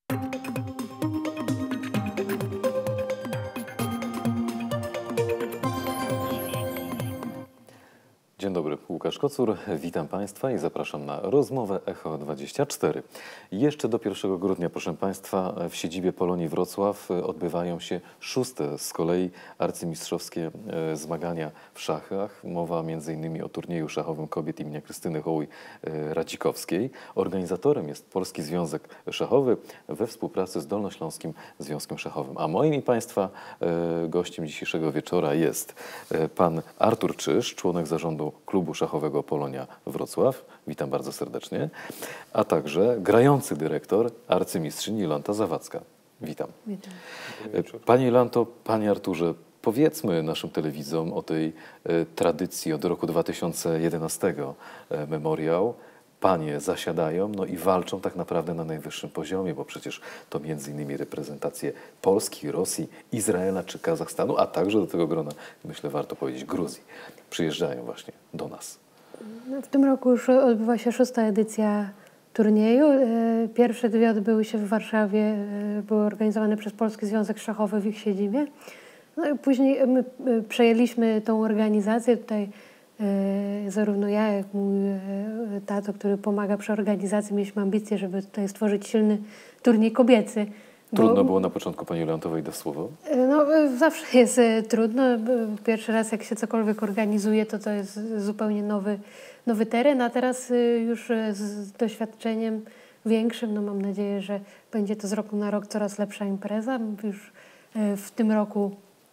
Dzień dobry, Łukasz Kocur, witam Państwa i zapraszam na rozmowę Echo 24. Jeszcze do 1 grudnia, proszę Państwa, w siedzibie Polonii Wrocław odbywają się 6. z kolei arcymistrzowskie zmagania w szachach. Mowa m.in. o turnieju szachowym kobiet imienia Krystyny Hołuj-Radzikowskiej. Organizatorem jest Polski Związek Szachowy we współpracy z Dolnośląskim Związkiem Szachowym. A moim i Państwa gościem dzisiejszego wieczora jest pan Artur Czyż, członek zarządu Klubu Szachowego Polonia Wrocław. Witam bardzo serdecznie. A także grający dyrektor, arcymistrzyni Jolanta Zawadzka. Witam. Witam. Panie Jolanto, panie Arturze, powiedzmy naszym telewidzom o tej tradycji od roku 2011 Memoriał. Panie zasiadają, no i walczą tak naprawdę na najwyższym poziomie, bo przecież to między innymi reprezentacje Polski, Rosji, Izraela czy Kazachstanu, a także do tego grona, myślę, warto powiedzieć, Gruzji. Przyjeżdżają właśnie do nas. W tym roku już odbywa się 6. edycja turnieju. Pierwsze dwie odbyły się w Warszawie, były organizowane przez Polski Związek Szachowy w ich siedzibie. No i później my przejęliśmy tą organizację tutaj. Zarówno ja, jak mój tato, który pomaga przy organizacji, mieliśmy ambicje, żeby tutaj stworzyć silny turniej kobiecy. Trudno było na początku pani Jolanto wejść słowo? No, zawsze jest trudno. Pierwszy raz, jak się cokolwiek organizuje, to jest zupełnie nowy teren, a teraz już z doświadczeniem większym, no mam nadzieję, że będzie to z roku na rok coraz lepsza impreza. Już w tym roku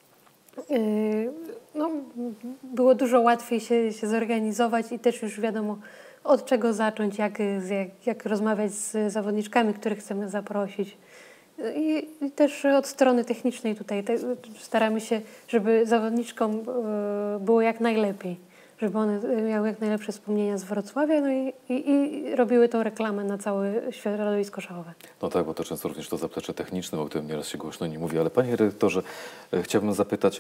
no, było dużo łatwiej się zorganizować i też już wiadomo, od czego zacząć, jak rozmawiać z zawodniczkami, których chcemy zaprosić. I też od strony technicznej tutaj staramy się, żeby zawodniczkom było jak najlepiej, żeby one miały jak najlepsze wspomnienia z Wrocławia, no i robiły tą reklamę na całe środowisko szachowe. No tak, bo to często również to zaplecze techniczne, o którym nieraz się głośno nie mówi. Ale panie redaktorze, chciałbym zapytać,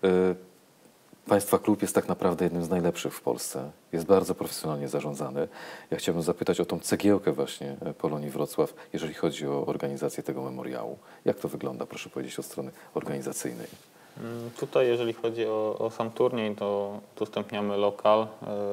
państwa klub jest tak naprawdę jednym z najlepszych w Polsce. Jest bardzo profesjonalnie zarządzany. Ja chciałbym zapytać o tą cegiełkę właśnie Polonii Wrocław, jeżeli chodzi o organizację tego memoriału. Jak to wygląda, proszę powiedzieć, od strony organizacyjnej? Tutaj, jeżeli chodzi o sam turniej, to udostępniamy lokal.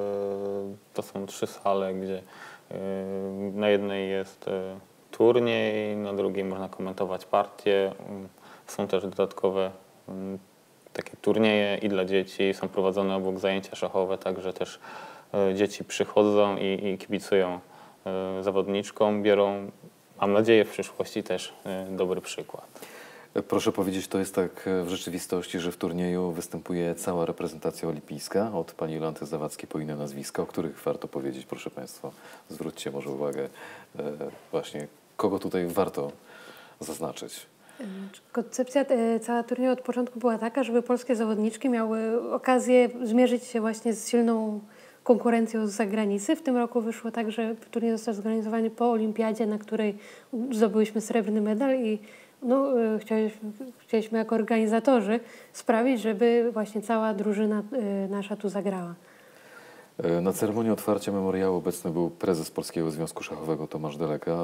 To są 3 sale, gdzie na jednej jest turniej, na drugiej można komentować partie. Są też dodatkowe takie turnieje i dla dzieci, są prowadzone obok zajęcia szachowe, także też dzieci przychodzą i kibicują zawodniczkom, biorą, mam nadzieję, w przyszłości też dobry przykład. Proszę powiedzieć, to jest tak w rzeczywistości, że w turnieju występuje cała reprezentacja olimpijska, od pani Jolanty Zawadzkiej po inne nazwiska, o których warto powiedzieć, proszę Państwa. Zwróćcie może uwagę właśnie, kogo tutaj warto zaznaczyć. Koncepcja cała turnieju od początku była taka, żeby polskie zawodniczki miały okazję zmierzyć się właśnie z silną konkurencją z zagranicy. W tym roku wyszło tak, że turniej został zorganizowany po olimpiadzie, na której zdobyłyśmy srebrny medal i no, chcieliśmy jako organizatorzy sprawić, żeby właśnie cała drużyna nasza tu zagrała. Na ceremonii otwarcia memoriału obecny był prezes Polskiego Związku Szachowego Tomasz Deleka.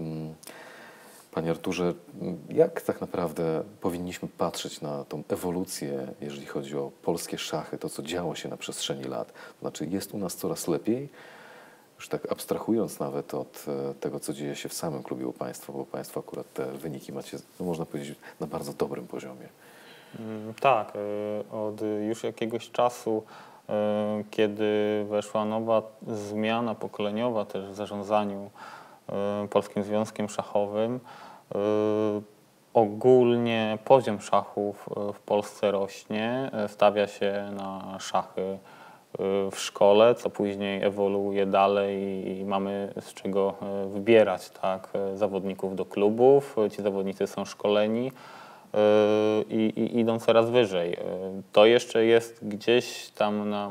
Panie Arturze, jak tak naprawdę powinniśmy patrzeć na tą ewolucję, jeżeli chodzi o polskie szachy, to co działo się na przestrzeni lat? To znaczy, jest u nas coraz lepiej? Już tak abstrahując nawet od tego, co dzieje się w samym klubie u Państwa, bo Państwo akurat te wyniki macie, no można powiedzieć, na bardzo dobrym poziomie. Tak, od już jakiegoś czasu, kiedy weszła nowa zmiana pokoleniowa też w zarządzaniu Polskim Związkiem Szachowym, ogólnie poziom szachów w Polsce rośnie, stawia się na szachy w szkole, co później ewoluuje dalej i mamy z czego wybierać, tak, zawodników do klubów. Ci zawodnicy są szkoleni i idą coraz wyżej. To jeszcze jest gdzieś tam na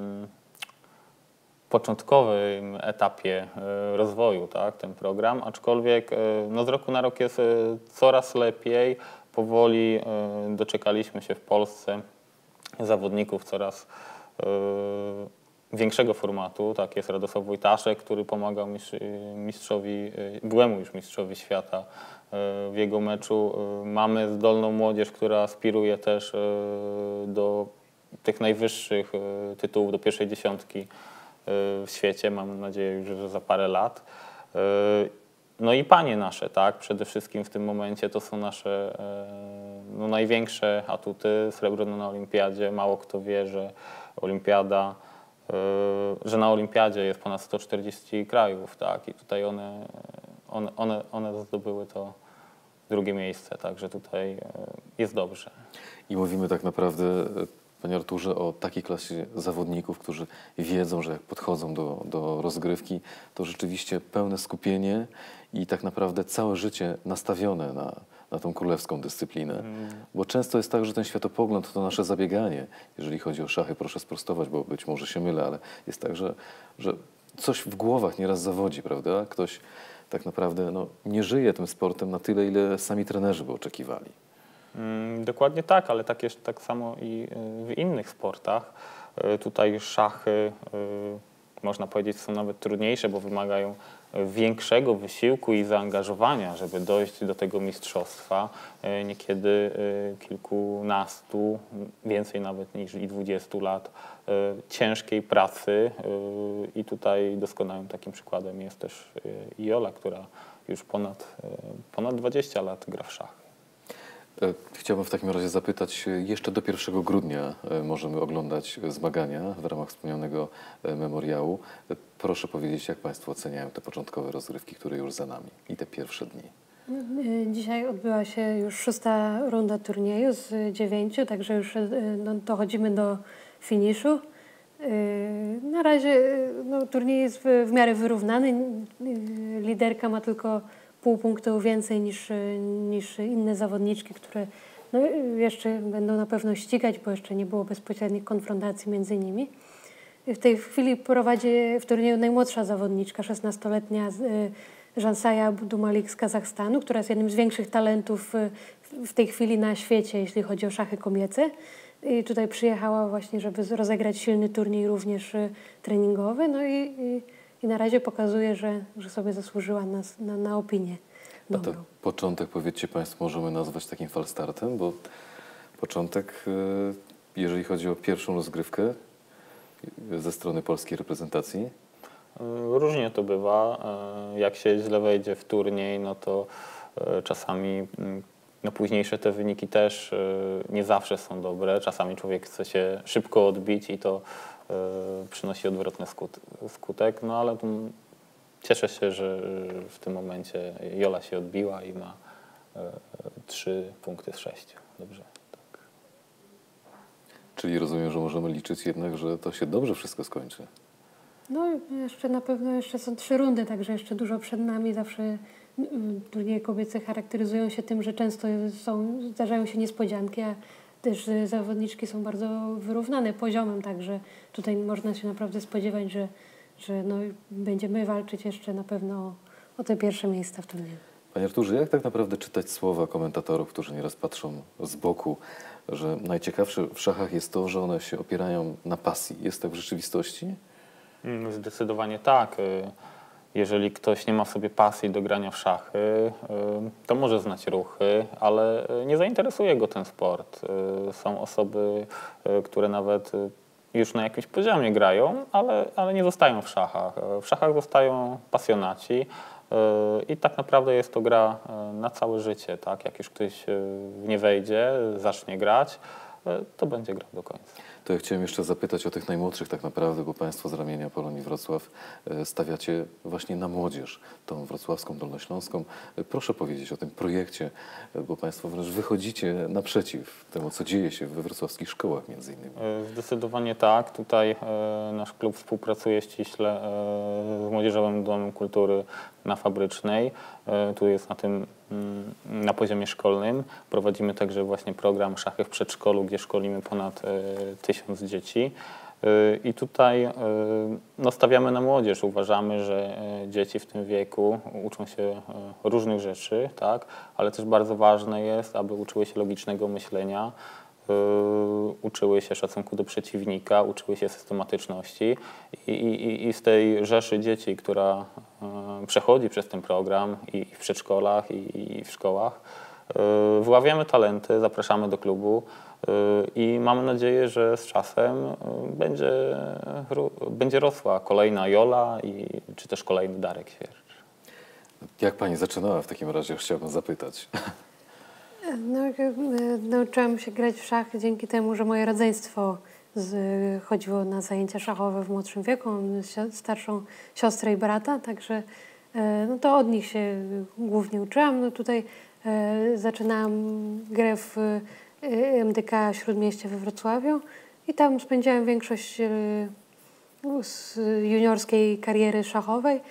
początkowym etapie rozwoju, tak, ten program, aczkolwiek no, z roku na rok jest coraz lepiej. Powoli doczekaliśmy się w Polsce zawodników coraz większego formatu, tak, jest Radosław Wojtaszek, który pomagał byłemu już mistrzowi świata w jego meczu. Mamy zdolną młodzież, która aspiruje też do tych najwyższych tytułów, do pierwszej dziesiątki w świecie, mam nadzieję już, że za parę lat. No i panie nasze, tak, przede wszystkim w tym momencie to są nasze no, największe atuty. Srebro na olimpiadzie, mało kto wie, że olimpiada, że na olimpiadzie jest ponad 140 krajów, tak, i tutaj one zdobyły to drugie miejsce, także tutaj jest dobrze. I mówimy tak naprawdę, panie Arturze, o takiej klasie zawodników, którzy wiedzą, że jak podchodzą do rozgrywki, to rzeczywiście pełne skupienie i tak naprawdę całe życie nastawione na tą królewską dyscyplinę. Bo często jest tak, że ten światopogląd to nasze zabieganie. Jeżeli chodzi o szachy, proszę sprostować, bo być może się mylę, ale jest tak, że coś w głowach nieraz zawodzi, prawda? Ktoś tak naprawdę no, nie żyje tym sportem na tyle, ile sami trenerzy by oczekiwali. Dokładnie tak, ale tak samo i w innych sportach. Tutaj szachy, można powiedzieć, są nawet trudniejsze, bo wymagają większego wysiłku i zaangażowania, żeby dojść do tego mistrzostwa. Niekiedy kilkunastu, więcej nawet niż i 20 lat ciężkiej pracy. I tutaj doskonałym takim przykładem jest też Jola, która już ponad 20 lat gra w szachy. Chciałbym w takim razie zapytać, jeszcze do 1 grudnia możemy oglądać zmagania w ramach wspomnianego memoriału. Proszę powiedzieć, jak państwo oceniają te początkowe rozgrywki, które już za nami i te pierwsze dni? Dzisiaj odbyła się już 6. runda turnieju z 9, także już no, dochodzimy do finiszu. Na razie no, turniej jest w miarę wyrównany. Liderka ma tylko pół punktu więcej niż inne zawodniczki, które no, jeszcze będą na pewno ścigać, bo jeszcze nie było bezpośrednich konfrontacji między nimi. W tej chwili prowadzi w turnieju najmłodsza zawodniczka, 16-letnia Jansaja Dumalik z Kazachstanu, która jest jednym z większych talentów w tej chwili na świecie, jeśli chodzi o szachy kobiece. I tutaj przyjechała właśnie, żeby rozegrać silny turniej również treningowy. No i na razie pokazuje, że sobie zasłużyła na opinię dobrą. A to początek, powiedzcie państwo, możemy nazwać takim falstartem, bo początek, jeżeli chodzi o pierwszą rozgrywkę ze strony polskiej reprezentacji? Różnie to bywa. Jak się źle wejdzie w turniej, no to czasami no późniejsze te wyniki też nie zawsze są dobre. Czasami człowiek chce się szybko odbić i to przynosi odwrotny skutek. No ale cieszę się, że w tym momencie Jola się odbiła i ma 3 punkty z 6. Dobrze. Tak. Czyli rozumiem, że możemy liczyć jednak, że to się dobrze wszystko skończy. No jeszcze na pewno jeszcze są 3 rundy, także jeszcze dużo przed nami. Zawsze turnieje kobiece charakteryzują się tym, że często zdarzają się niespodzianki, a też zawodniczki są bardzo wyrównane poziomem, także tutaj można się naprawdę spodziewać, że no, będziemy walczyć jeszcze na pewno o te pierwsze miejsca w turnieju. Panie Arturze, jak tak naprawdę czytać słowa komentatorów, którzy nieraz patrzą z boku, że najciekawsze w szachach jest to, że one się opierają na pasji. Jest tak w rzeczywistości? Zdecydowanie tak. Jeżeli ktoś nie ma w sobie pasji do grania w szachy, to może znać ruchy, ale nie zainteresuje go ten sport. Są osoby, które nawet już na jakimś poziomie grają, ale nie zostają w szachach. W szachach zostają pasjonaci i tak naprawdę jest to gra na całe życie. Tak? Jak już ktoś w nie wejdzie, zacznie grać, to będzie grał do końca. To ja chciałem jeszcze zapytać o tych najmłodszych tak naprawdę, bo państwo z ramienia Polonii Wrocław stawiacie właśnie na młodzież, tą wrocławską, dolnośląską. Proszę powiedzieć o tym projekcie, bo państwo wręcz wychodzicie naprzeciw temu, co dzieje się we wrocławskich szkołach między innymi. Zdecydowanie tak. Tutaj nasz klub współpracuje ściśle z Młodzieżowym Domem Kultury na Fabrycznej. Tu jest na poziomie szkolnym. Prowadzimy także właśnie program Szachy w przedszkolu, gdzie szkolimy ponad 1000 dzieci. I tutaj no, stawiamy na młodzież. Uważamy, że dzieci w tym wieku uczą się różnych rzeczy, tak? Ale też bardzo ważne jest, aby uczyły się logicznego myślenia, uczyły się szacunku do przeciwnika, uczyły się systematyczności i z tej rzeszy dzieci, która przechodzi przez ten program i w przedszkolach, i w szkołach, wyławiamy talenty, zapraszamy do klubu i mamy nadzieję, że z czasem będzie rosła kolejna Jola czy też kolejny Darek Świercz. Jak pani zaczynała w takim razie, chciałbym zapytać. No, nauczyłam się grać w szachy dzięki temu, że moje rodzeństwo chodziło na zajęcia szachowe w młodszym wieku. Mam starszą siostrę i brata, także no to od nich się głównie uczyłam. No tutaj zaczynałam grę w MDK Śródmieście we Wrocławiu i tam spędziłam większość juniorskiej kariery szachowej.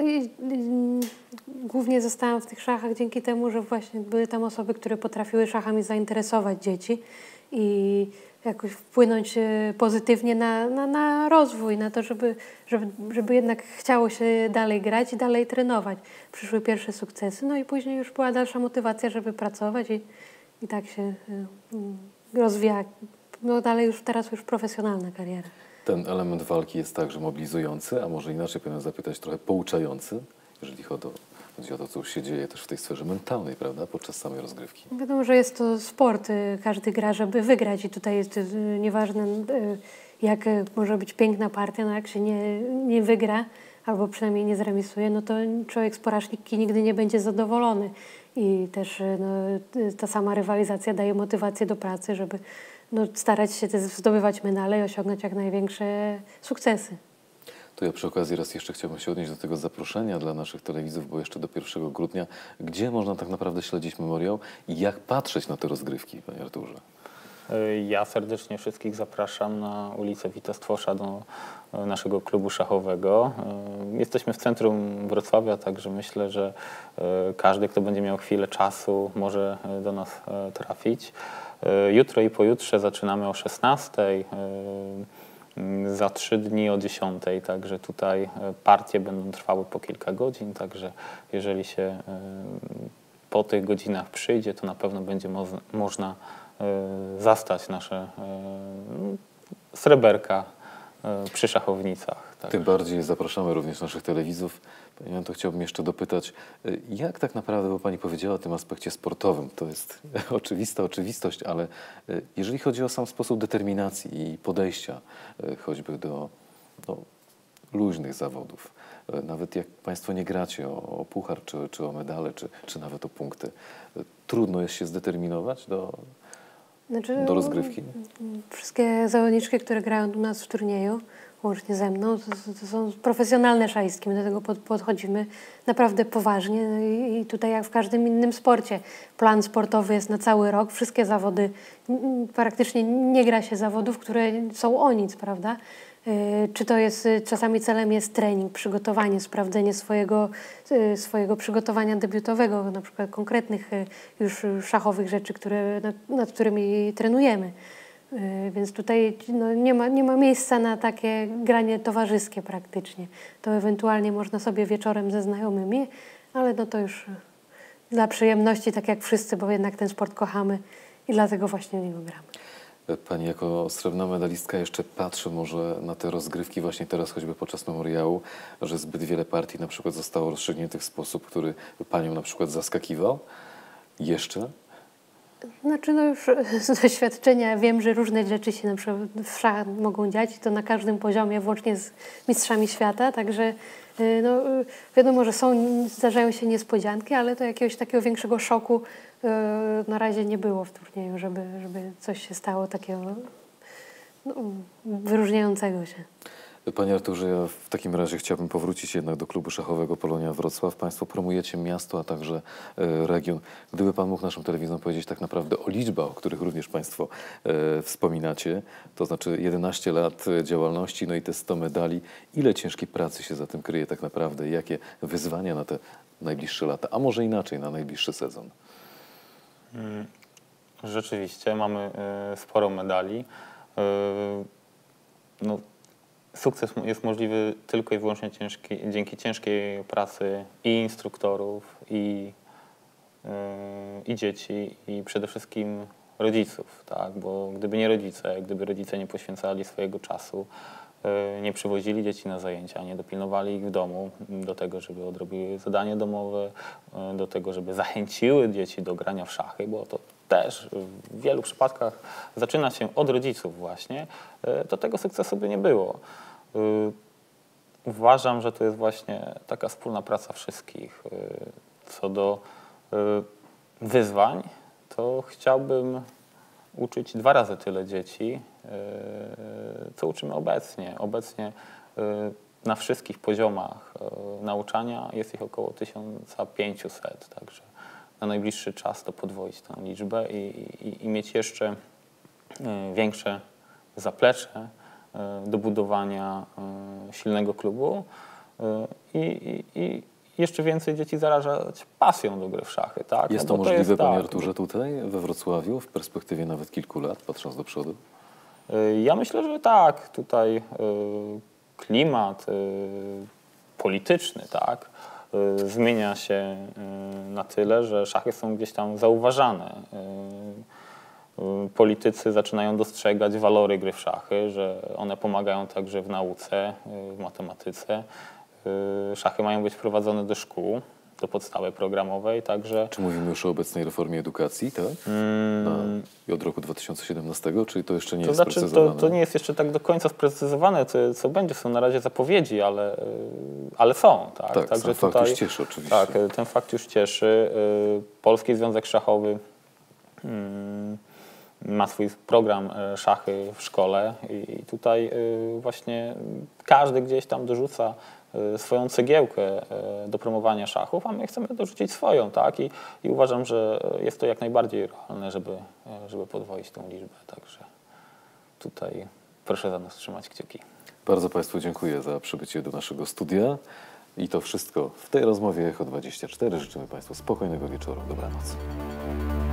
Głównie zostałam w tych szachach dzięki temu, że właśnie były tam osoby, które potrafiły szachami zainteresować dzieci i jakoś wpłynąć pozytywnie na rozwój, na to, żeby jednak chciało się dalej grać i dalej trenować. Przyszły pierwsze sukcesy, no i później już była dalsza motywacja, żeby pracować i tak się rozwija. No dalej teraz już profesjonalna kariera. Ten element walki jest także mobilizujący, a może inaczej powinienem zapytać, trochę pouczający, jeżeli chodzi o to, co już się dzieje też w tej sferze mentalnej, prawda, podczas samej rozgrywki. Wiadomo, że jest to sport. Każdy gra, żeby wygrać i tutaj jest nieważne, jak może być piękna partia, no jak się nie wygra, albo przynajmniej nie zremisuje, no to człowiek z porażki nigdy nie będzie zadowolony. I też ta sama rywalizacja daje motywację do pracy, żeby starać się też zdobywać medale i osiągnąć jak największe sukcesy. To ja przy okazji raz jeszcze chciałbym się odnieść do tego zaproszenia dla naszych telewidzów, bo jeszcze do 1 grudnia, gdzie można tak naprawdę śledzić memoriał i jak patrzeć na te rozgrywki, panie Arturze? Ja serdecznie wszystkich zapraszam na ulicę Wita Stwosza do naszego klubu szachowego. Jesteśmy w centrum Wrocławia, także myślę, że każdy, kto będzie miał chwilę czasu, może do nas trafić. Jutro i pojutrze zaczynamy o 16:00, za 3 dni o 10:00, także tutaj partie będą trwały po kilka godzin, także jeżeli się po tych godzinach przyjdzie, to na pewno będzie można zastać nasze sreberka przy szachownicach. Tak. Tym bardziej zapraszamy również naszych telewidzów. Ja to chciałbym jeszcze dopytać, jak tak naprawdę, bo pani powiedziała o tym aspekcie sportowym, to jest oczywista oczywistość, ale jeżeli chodzi o sam sposób determinacji i podejścia choćby do luźnych zawodów, nawet jak państwo nie gracie o puchar, czy o medale, czy nawet o punkty, trudno jest się zdeterminować do rozgrywki? Wszystkie zawodniczki, które grają u nas w turnieju, łącznie ze mną, to są profesjonalne szachistki. My do tego podchodzimy naprawdę poważnie i tutaj jak w każdym innym sporcie. Plan sportowy jest na cały rok. Wszystkie zawody, praktycznie nie gra się zawodów, które są o nic, prawda? Czy to jest, czasami celem jest trening, przygotowanie, sprawdzenie swojego przygotowania debiutowego, na przykład konkretnych już szachowych rzeczy, nad którymi trenujemy. Więc tutaj nie ma miejsca na takie granie towarzyskie praktycznie. To ewentualnie można sobie wieczorem ze znajomymi, ale to już dla przyjemności, tak jak wszyscy, bo jednak ten sport kochamy i dlatego właśnie w niego gramy. Pani jako srebrna medalistka jeszcze patrzy może na te rozgrywki właśnie teraz, choćby podczas memoriału, że zbyt wiele partii na przykład zostało rozstrzygniętych w sposób, który panią na przykład zaskakiwał? Jeszcze? Znaczy już z doświadczenia wiem, że różne rzeczy się na przykład w szachach mogą dziać i to na każdym poziomie, włącznie z mistrzami świata, także wiadomo, że zdarzają się niespodzianki, ale to jakiegoś takiego większego szoku na razie nie było w turnieju, żeby coś się stało takiego wyróżniającego się. Panie Arturze, ja w takim razie chciałbym powrócić jednak do klubu szachowego Polonia Wrocław. Państwo promujecie miasto, a także region. Gdyby Pan mógł naszym telewizom powiedzieć tak naprawdę o liczbach, o których również Państwo wspominacie, to znaczy 11 lat działalności, no i te 100 medali. Ile ciężkiej pracy się za tym kryje tak naprawdę i jakie wyzwania na te najbliższe lata, a może inaczej, na najbliższy sezon? Rzeczywiście, mamy sporo medali. Sukces jest możliwy tylko i wyłącznie dzięki ciężkiej pracy i instruktorów, i dzieci, i przede wszystkim rodziców, tak? Bo gdyby rodzice nie poświęcali swojego czasu, nie przywozili dzieci na zajęcia, nie dopilnowali ich w domu do tego, żeby odrobiły zadanie domowe, do tego, żeby zachęciły dzieci do grania w szachy, bo to też w wielu przypadkach zaczyna się od rodziców właśnie, to tego sukcesu by nie było. Uważam, że to jest właśnie taka wspólna praca wszystkich. Co do wyzwań, to chciałbym uczyć 2 razy tyle dzieci, co uczymy obecnie. Obecnie na wszystkich poziomach nauczania jest ich około 1500, także na najbliższy czas to podwoić tę liczbę i mieć jeszcze większe zaplecze do budowania silnego klubu i jeszcze więcej dzieci zarażać pasją do gry w szachy. Tak? Jest No to bo możliwe, panie tak. Arturze, tutaj we Wrocławiu w perspektywie nawet kilku lat, patrząc do przodu? Ja myślę, że tak. Tutaj klimat polityczny, tak, zmienia się na tyle, że szachy są gdzieś tam zauważane. Politycy zaczynają dostrzegać walory gry w szachy, że one pomagają także w nauce, w matematyce. Szachy mają być wprowadzone do szkół, do podstawy programowej, także... Czy mówimy już o obecnej reformie edukacji, tak? I od roku 2017, czy to jeszcze nie jest sprecyzowane? To nie jest jeszcze tak do końca sprecyzowane, co będzie. Są na razie zapowiedzi, ale są. Tak, tak, także ten fakt już cieszy oczywiście. Tak, ten fakt już cieszy. Polski Związek Szachowy ma swój program szachy w szkole i tutaj właśnie każdy gdzieś tam dorzuca swoją cegiełkę do promowania szachów, a my chcemy dorzucić swoją, tak? I uważam, że jest to jak najbardziej realne, żeby podwoić tą liczbę. Także tutaj proszę za nas trzymać kciuki. Bardzo Państwu dziękuję za przybycie do naszego studia. I to wszystko w tej rozmowie Echo 24. Życzymy Państwu spokojnego wieczoru. Dobranoc.